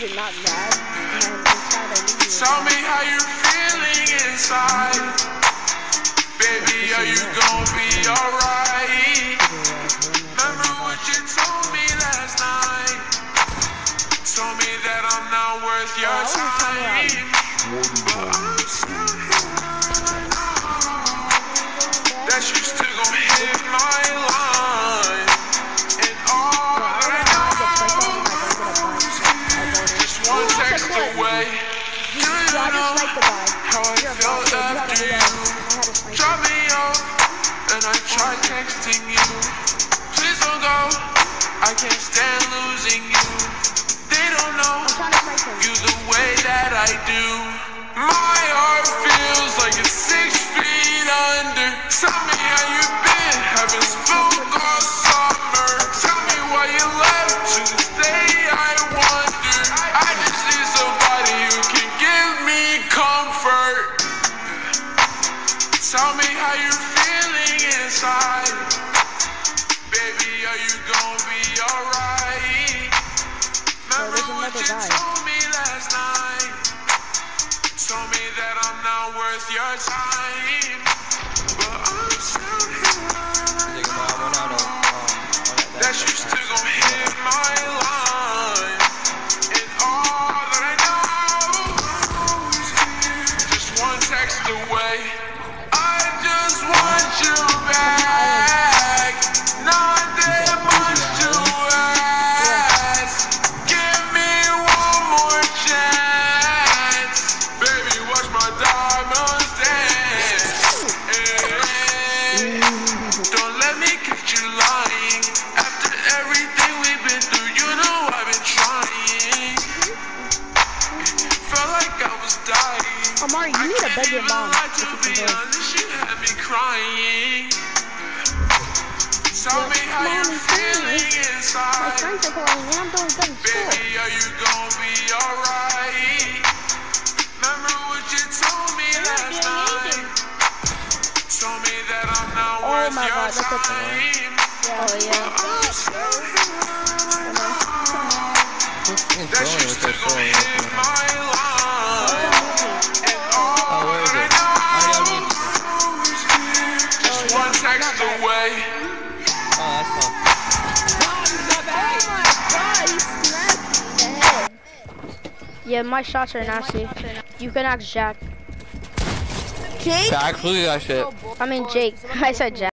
you're not mad, and inside I knew you. Tell me how you're feeling inside. Baby, are you gonna be alright? Remember what you told me last night? Told me that I'm not worth your time. But I'm still here. That you still gon' hit my line. And all that I know is just one text away. Do you know how I felt after you? Drop me off, and I tried texting you. Please don't go, I can't stand losing you. They don't know you the way that I do. My heart feels like it's 6 feet under. Tell me how you been, haven't spoke all summer. Tell me why you left, to this day I wonder. I just need somebody who can give me comfort. Tell me how you're feeling inside. Baby, are you gonna be alright? Remember what you told me last night? Told me that I'm not worth your time. But I'm still here. That you still gon' hit my line. And all that I know is just one text away. I just want you back. Nothing much to ask. Give me one more chance. Baby, watch my diamonds dance. Don't let me catch you lying. After everything we've been through, you know I've been trying. Felt like I was dying. Amari, you need to beg your mom. To be honest, you had me crying. Tell me how you're feeling inside. My friends are calling me, I'm doing good in school. Baby, are you gonna be alright? Remember what you told me last night? Told me that I'm not worth your time. Oh yeah. That you still gon' hit my line. And all that I know is just one text away. Oh, that's fun. Oh my god, he smacked me in the head. Yeah, my shots are nasty. You can ask Jack. Jake? Actually, that shit. I mean Jake. I said Jack.